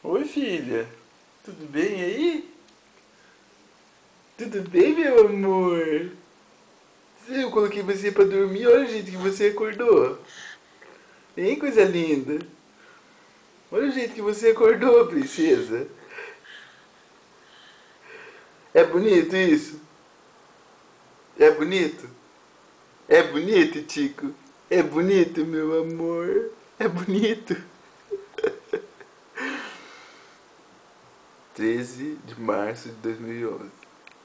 Oi, filha. Tudo bem aí? Tudo bem, meu amor? Eu coloquei você pra dormir, olha o jeito que você acordou. Hein, coisa linda? Olha o jeito que você acordou, princesa. É bonito isso? É bonito? É bonito, Tico? É bonito, meu amor? É bonito. 13 de março de 2011.